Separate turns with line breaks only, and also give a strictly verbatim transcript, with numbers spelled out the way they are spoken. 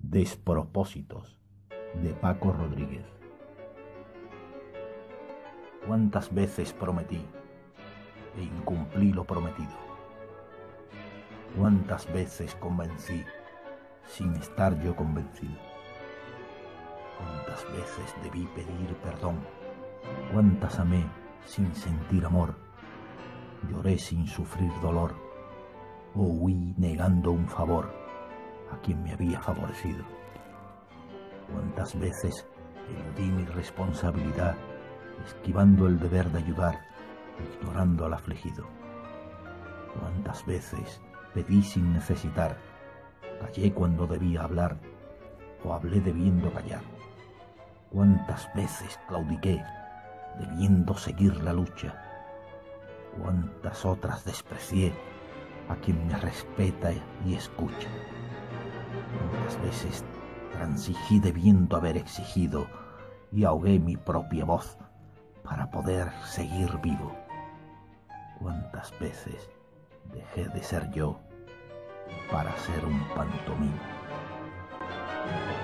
Despropósitos, de Paco Rodríguez. Cuántas veces prometí e incumplí lo prometido. Cuántas veces convencí sin estar yo convencido. Cuántas veces debí pedir perdón. Cuántas amé sin sentir amor. Lloré sin sufrir dolor. O huí negando un favor a quien me había favorecido. Cuántas veces eludí mi responsabilidad, esquivando el deber de ayudar, ignorando al afligido. Cuántas veces pedí sin necesitar, callé cuando debía hablar, o hablé debiendo callar. Cuántas veces claudiqué, debiendo seguir la lucha. Cuántas otras desprecié a quien me respeta y escucha. Cuántas veces transigí debiendo haber exigido y ahogué mi propia voz para poder seguir vivo. Cuántas veces dejé de ser yo para ser un pantomima.